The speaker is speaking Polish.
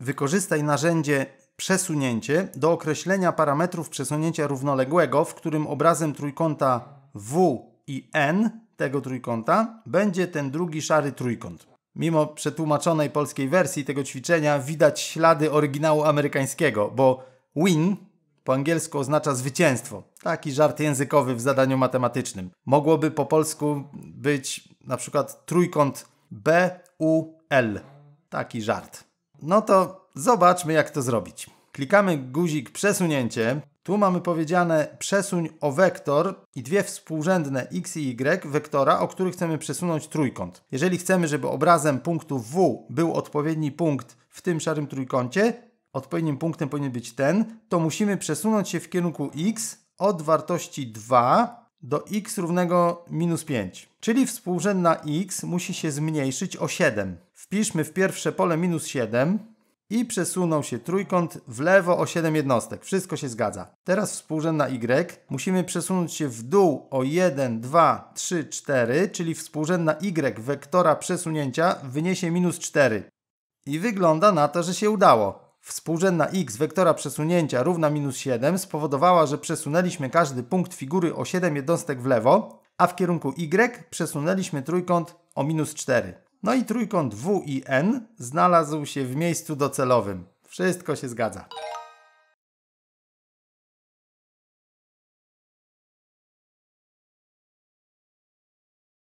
wykorzystaj narzędzie przesunięcie do określenia parametrów przesunięcia równoległego, w którym obrazem trójkąta W i N tego trójkąta będzie ten drugi szary trójkąt. Mimo przetłumaczonej polskiej wersji tego ćwiczenia widać ślady oryginału amerykańskiego, bo win po angielsku oznacza zwycięstwo. Taki żart językowy w zadaniu matematycznym. Mogłoby po polsku być na przykład trójkąt BUL. Taki żart. No to zobaczmy, jak to zrobić. Klikamy guzik przesunięcie. Tu mamy powiedziane przesuń o wektor i dwie współrzędne x i y wektora, o których chcemy przesunąć trójkąt. Jeżeli chcemy, żeby obrazem punktu W był odpowiedni punkt w tym szarym trójkącie, odpowiednim punktem powinien być ten, to musimy przesunąć się w kierunku x od wartości 2 do x równego minus 5. Czyli współrzędna x musi się zmniejszyć o 7. Wpiszmy w pierwsze pole minus 7 i przesunął się trójkąt w lewo o 7 jednostek. Wszystko się zgadza. Teraz współrzędna y. Musimy przesunąć się w dół o 1, 2, 3, 4, czyli współrzędna y wektora przesunięcia wyniesie minus 4. I wygląda na to, że się udało. Współrzędna x wektora przesunięcia równa minus 7 spowodowała, że przesunęliśmy każdy punkt figury o 7 jednostek w lewo, a w kierunku y przesunęliśmy trójkąt o minus 4. No i trójkąt W i N znalazł się w miejscu docelowym. Wszystko się zgadza.